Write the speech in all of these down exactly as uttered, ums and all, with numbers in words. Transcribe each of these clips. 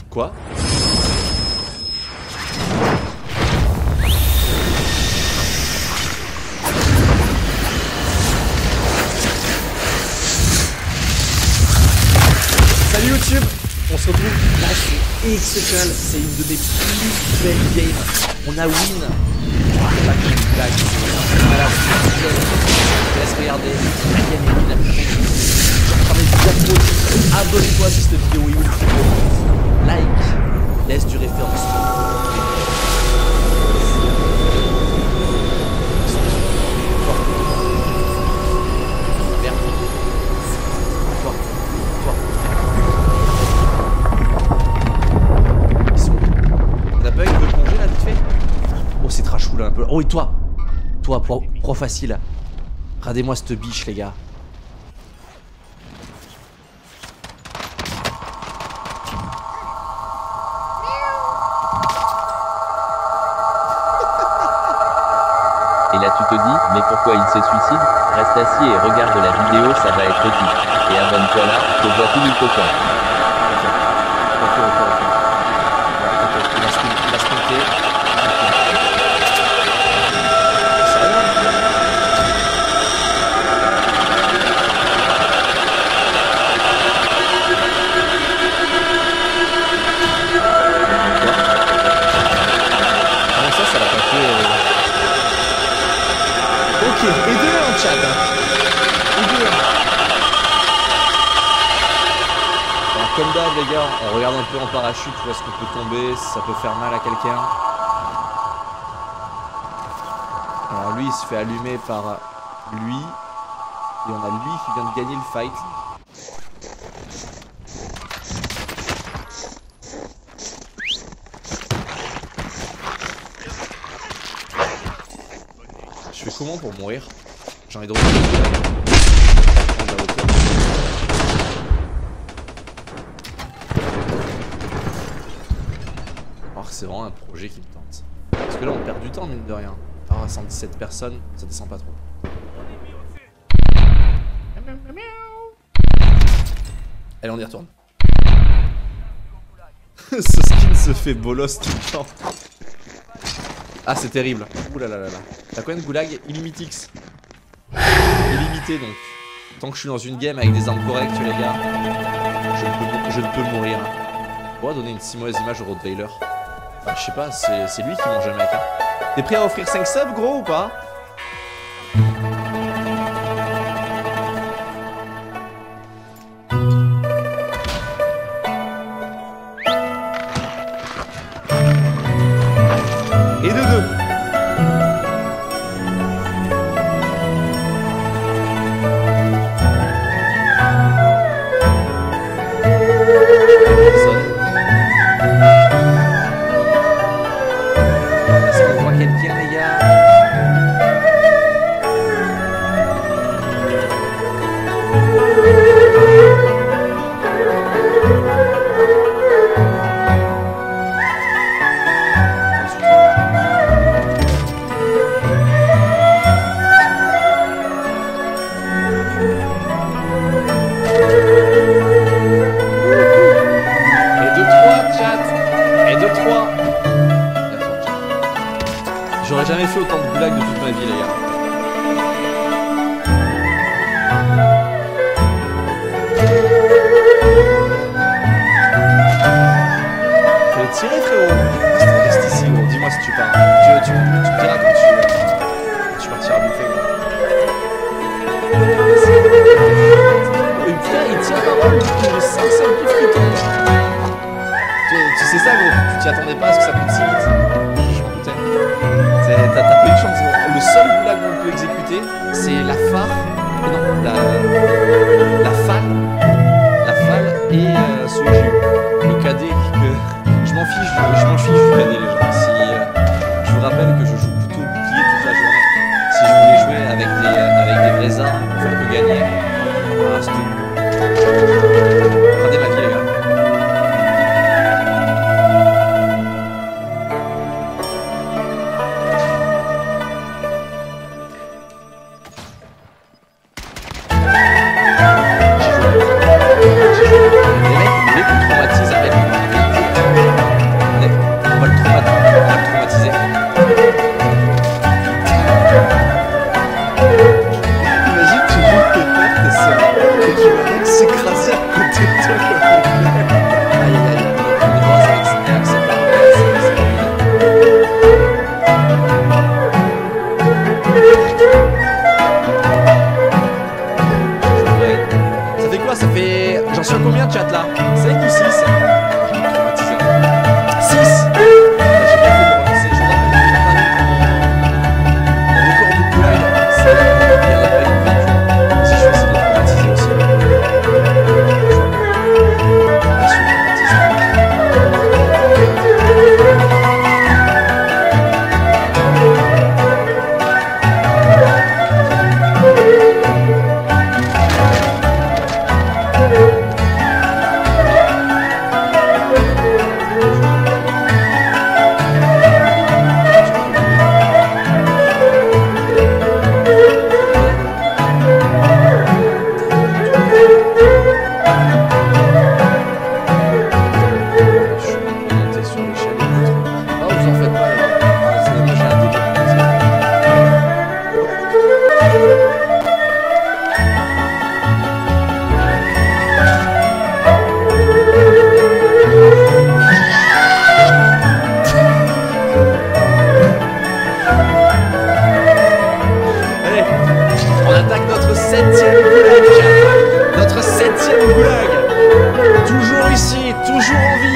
Quoi? Salut YouTube, on se retrouve, là c'est exceptionnel, c'est une de mes plus belles games, on a win, c'est pas comme une blague, c'est un malade, je te laisse regarder, la game est win, abonne-toi si cette vidéo est ouf, like, laisse du référencement. Un peu. Oh et toi, toi pro, pro facile. Regardez-moi cette biche les gars. Et là tu te dis, mais pourquoi il se suicide? Reste assis et regarde la vidéo, ça va être dit. Et abonne-toi là, je te vois tout le copain. Ok, ok, ok, ok. Ok, il va se il va se monter. Ok, et deux en chat. Et deux. Alors comme d'hab les gars, on regarde un peu en parachute, où est-ce qu'on peut tomber, si ça peut faire mal à quelqu'un. Alors lui il se fait allumer par lui. Et on a lui qui vient de gagner le fight. Je fais comment pour mourir? J'ai envie de reprendre la hauteur. Alors que c'est vraiment un projet qui me tente. Parce que là on perd du temps mine de rien. Ah, cent dix-sept personnes, ça descend pas trop. Allez, on y retourne. Ce skin se fait bolos tout le temps. Ah, c'est terrible. Ouh là là là là. T'as combien de goulag? Illimitix. Illimité donc. Tant que je suis dans une game avec des armes correctes, les gars, je ne peux, je ne peux mourir. On va donner une si mauvaise image au Rottweiler. Enfin, je sais pas, c'est lui qui mange le mec. Hein. T'es prêt à offrir cinq subs, gros, ou pas? Et de deux. Personne. Est-ce qu'on voit quelqu'un les gars? J'aurais jamais fait autant de goulag de toute ma vie les gars. Fallait tirer frérot. Reste ici gros, dis-moi si tu pars. Tu, tu, tu me diras quand tu, tu partiras bouffer gros. Et putain il tient pas mal, il cinq cents pifs qui tombent. Tu, tu sais ça gros, tu t'y attendais pas à ce que ça tombe si vite. T'as pas eu de chance. Le seul goulag qu'on peut exécuter, c'est la phare, non, la, la falle, la falle et euh, ce que j'ai eu. Le cadet que je m'en fiche, je m'en fiche du cadet les gens. Si euh, je vous rappelle que je joue couteau bouclier toute la journée. Si je voulais jouer avec des euh, avec des vraies armes pour faire que gagner, ah, c'est tout. Regardez ma vie les gars. J'ai joué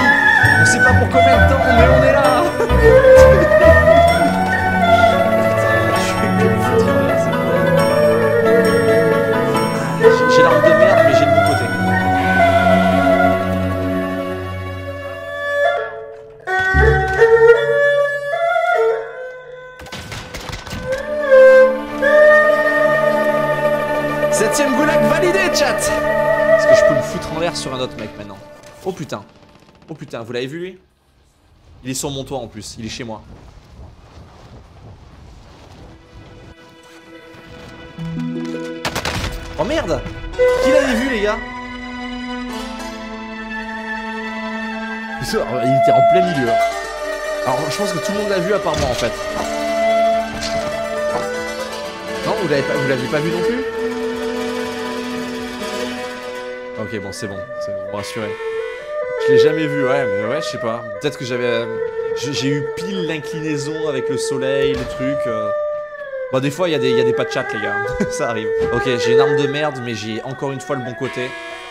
On sait pas pour combien de temps, mais on est là. J'ai l'arme de merde, mais j'ai de mon côté. Septième goulag validé, chat. Est-ce que je peux me foutre en l'air sur un autre mec maintenant? Oh putain. Oh putain, vous l'avez vu lui? Il est sur mon toit en plus, il est chez moi. Oh merde! Qui l'avait vu les gars? Il était en plein milieu. Alors je pense que tout le monde l'a vu à part moi en fait. Non, vous l'avez pas, vous l'aviez pas vu non plus? Ok, bon, c'est bon, c'est bon, rassuré. Je l'ai jamais vu, ouais, mais ouais, je sais pas. Peut-être que j'avais... J'ai eu pile l'inclinaison avec le soleil, le truc. Euh... Bon, des fois, il y, y a des pas de chat, les gars. Ça arrive. Ok, j'ai une arme de merde, mais j'ai encore une fois le bon côté.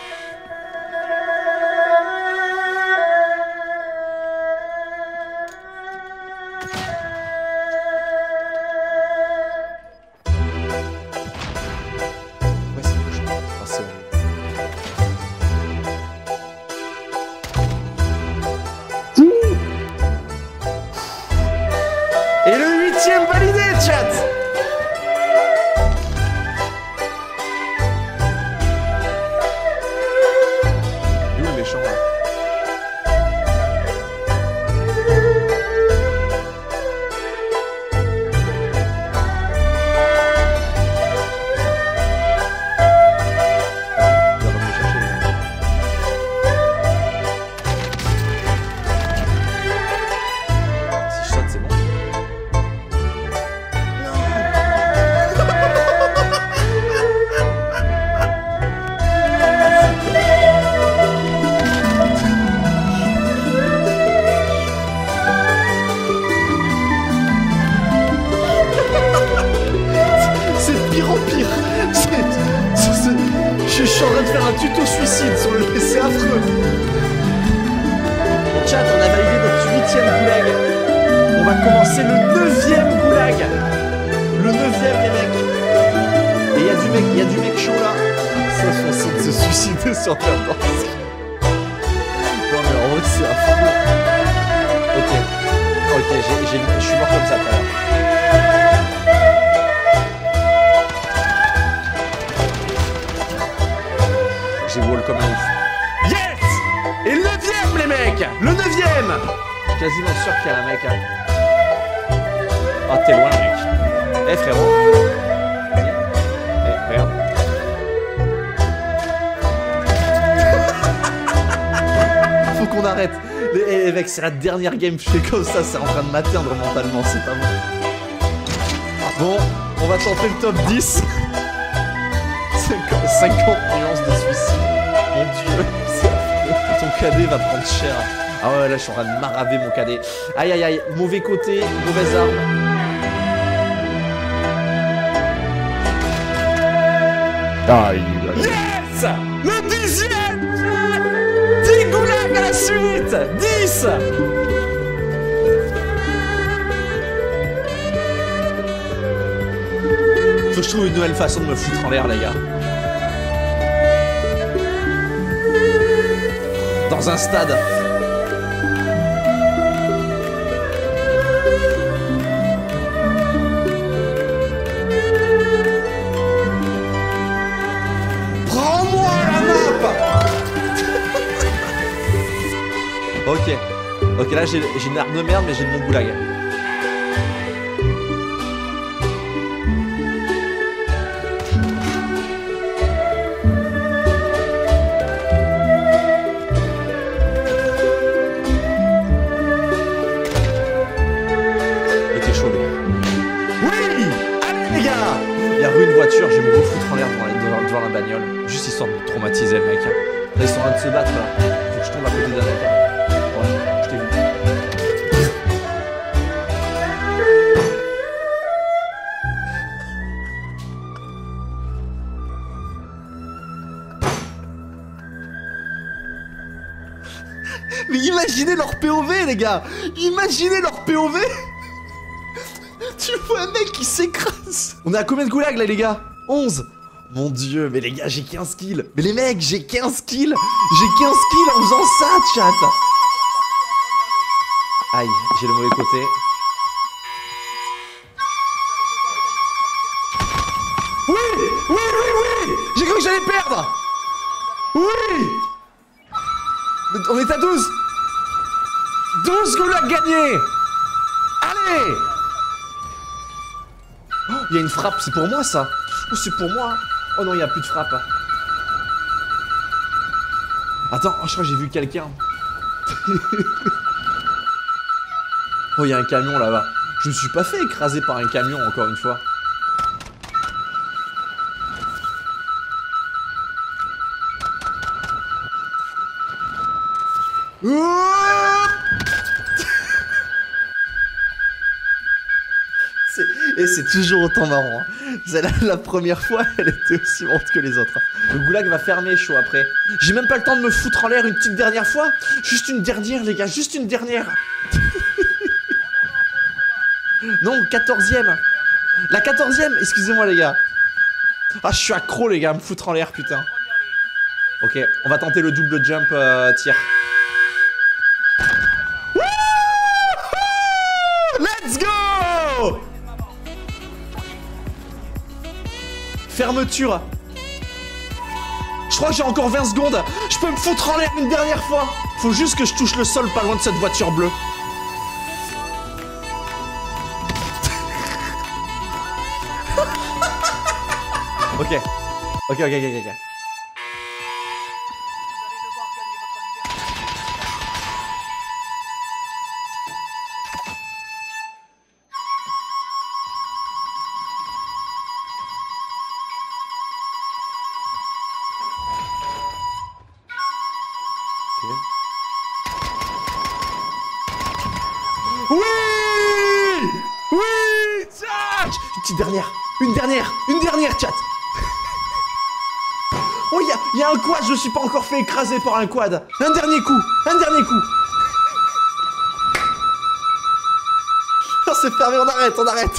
C'est la dernière game, je fais comme ça, c'est en train de m'atteindre mentalement, c'est pas bon. Bon, on va tenter le top dix. cinquante nuances de suicide. Mon dieu, ton cadet va prendre cher. Ah ouais, là je suis en train de maraver mon cadet. Aïe aïe aïe, mauvais côté, mauvaise arme. Aïe aïe. Yes! Le dixième! dix goulags à la suite! dix! Faut que je trouve une nouvelle façon de me foutre en l'air, les gars. Dans un stade. Prends-moi la map! Ok. Ok, là j'ai une arme de merde, mais j'ai de mon goulag. Je vais me refoutre en l'air devant, devant, devant la bagnole. Juste histoire de me traumatiser le mec. Hein. Là ils sont en train de se battre là. Faut que je tombe à côté d'un mec. Hein. Ouais, je t'ai vu. Mais imaginez leur P O V, les gars. Imaginez leur P O V. Tu vois un mec qui s'écrase. On est à combien de goulags là, les gars? onze. Mon dieu, mais les gars, j'ai quinze kills. Mais les mecs, j'ai quinze kills. J'ai quinze kills en faisant ça, chat. Aïe, j'ai le mauvais côté. Oui, oui, oui, oui. J'ai cru que j'allais perdre. Oui. On est à douze. douze goulags gagnés. Allez. Oh, il y a une frappe, c'est pour moi ça. Oh, c'est pour moi. Oh non, il n'y a plus de frappe. Attends, oh, je crois que j'ai vu quelqu'un. Oh, il y a un camion là-bas. Je me suis pas fait écraser par un camion encore une fois. Et c'est toujours autant marrant. Hein. La, la première fois, elle était aussi marrante que les autres. Le goulag va fermer chaud après. J'ai même pas le temps de me foutre en l'air une petite dernière fois. Juste une dernière, les gars, juste une dernière. Non, quatorzième. La quatorzième, excusez-moi, les gars. Ah, je suis accro, les gars, à me foutre en l'air, putain. Ok, on va tenter le double jump euh, tir. Let's go! Fermeture. Je crois que j'ai encore vingt secondes. Je peux me foutre en l'air une dernière fois. Faut juste que je touche le sol pas loin de cette voiture bleue. Ok. Ok, ok, ok, ok. Oui! Oui! Chat! Une petite dernière! Une dernière! Une dernière, chat! Oh, il y, y a un quad, je me suis pas encore fait écraser par un quad! Un dernier coup! Un dernier coup! Oh, c'est fermé, on arrête, on arrête!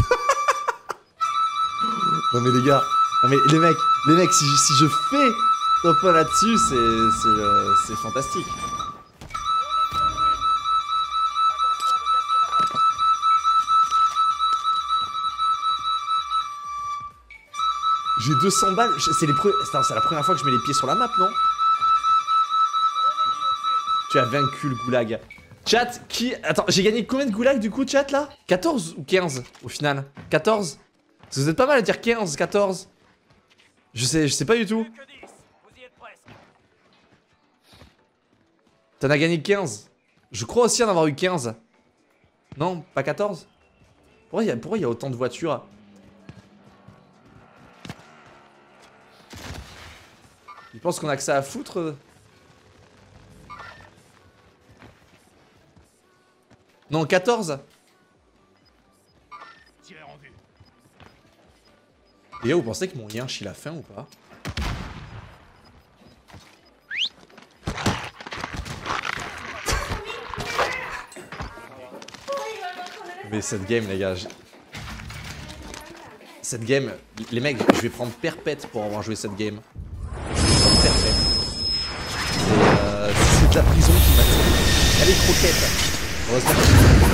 Non mais les gars, non mais les mecs, les mecs, si je, si je fais top un là-dessus, c'est euh, c'est fantastique. J'ai deux cents balles, c'est les pre... la première fois que je mets les pieds sur la map, non? Tu as vaincu le goulag. Chat, qui... Attends, j'ai gagné combien de goulag du coup, chat, là? quatorze ou quinze, au final? quatorze? Parce que vous êtes pas mal à dire quinze, quatorze. Je sais, je sais pas du tout. T'en as gagné quinze. Je crois aussi en avoir eu quinze. Non, pas quatorze? Pourquoi il y a, pourquoi il y a autant de voitures? Ils pensent qu'on a que ça à foutre? Non, quatorze. Les gars, vous pensez que mon lien il a faim ou pas? Mais cette game, les gars, cette game, les mecs, je vais prendre perpète pour avoir joué cette game. Perpète. Euh, c'est de la prison qui m'a... Allez, croquette. Heureusement.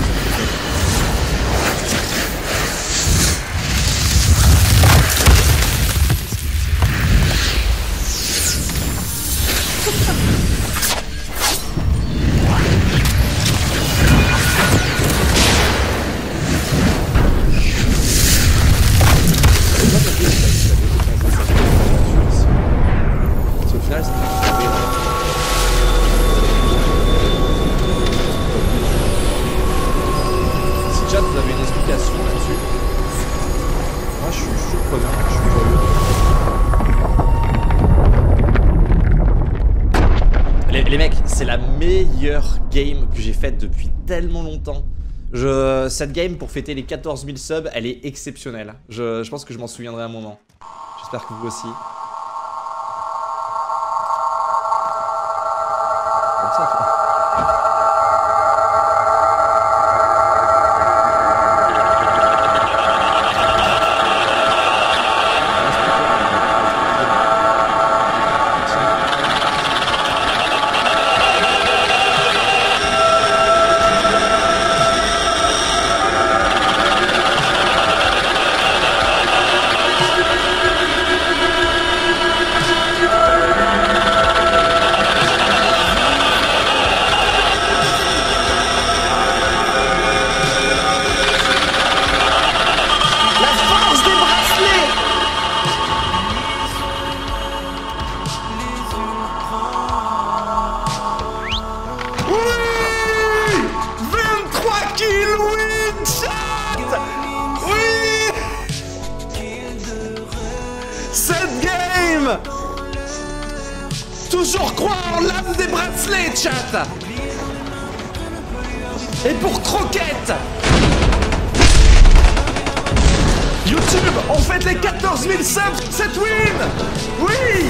Les mecs, c'est la meilleure game que j'ai faite depuis tellement longtemps. Je, cette game, pour fêter les quatorze mille subs, elle est exceptionnelle. Je, je pense que je m'en souviendrai un moment. J'espère que vous aussi. Comme ça, toi. l'âme. Toujours croire en l'âme des bracelets, chat. Et pour Croquette, YouTube, on fête les quatorze mille subs, cette win. Oui.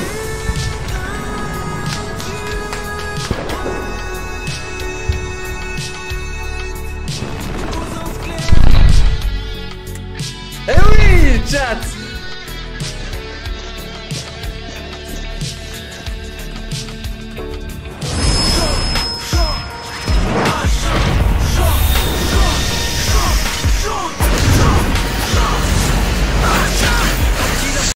Eh oui, chat.